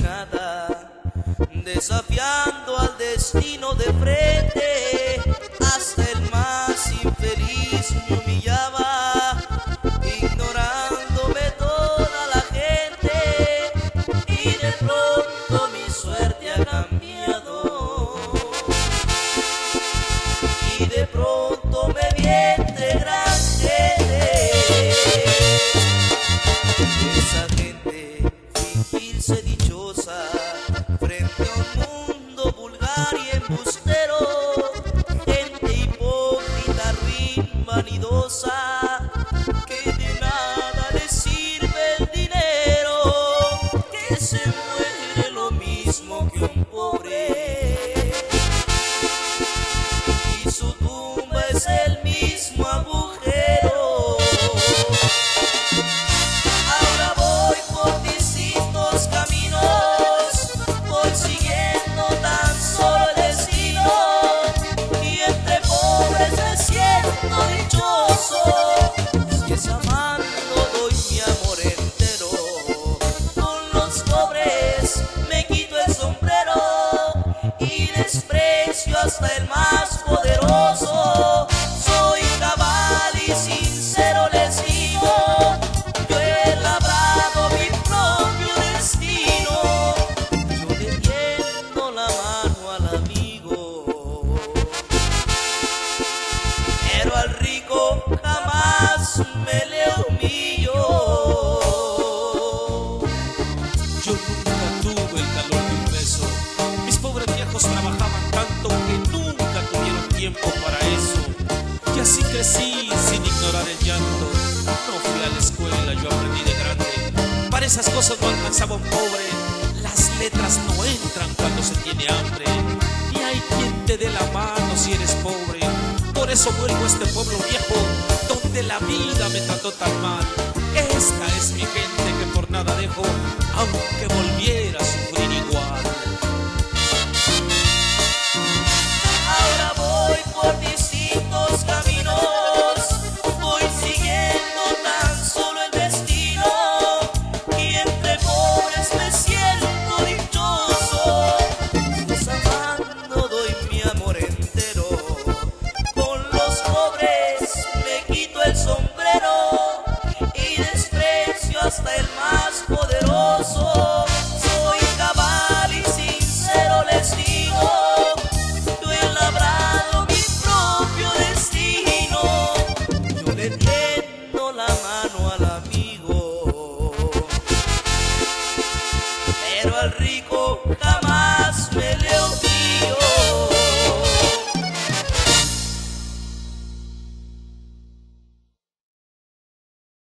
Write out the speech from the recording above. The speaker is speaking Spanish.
nada, desafiando al destino de frente. Hasta el más infeliz me humillaba, ignorándome toda la gente, y de pronto mi suerte ha cambiado, y de pronto me vi entre gran gente. Esa gente fingirse dichosa frente a un mundo vulgar y embustero, gente hipócrita, ruin, vanidosa, que de nada le sirve el dinero, que se muere lo mismo que un pobre, y su tumba es el mismo agujero. Ahora voy por distintos caminos, voy siguiendo tan solo el destino, y entre pobres me siento dichoso. Si es amando doy mi amor entero, con los pobres me quito el sombrero y desprecio hasta el más poderoso. Soy cabal y sincero, les digo, yo he labrado mi propio destino, yo le tiendo la mano al amigo, pero al rico jamás me le humillo. Yo nunca tuve el calor de un beso. Mis pobres viejos trabajaban tanto que nunca tuvieron tiempo para eso. Y así crecí sin ignorar el llanto. No fui a la escuela, yo aprendí de grande. Para esas cosas no alcanzaba un pobre. Las letras no entran cuando se tiene hambre. Y hay quien te dé la mano si eres pobre. Por eso vuelvo a este pueblo viejo, donde la vida me trató tan mal. Esta es mi gente que por nada dejo, aunque volviera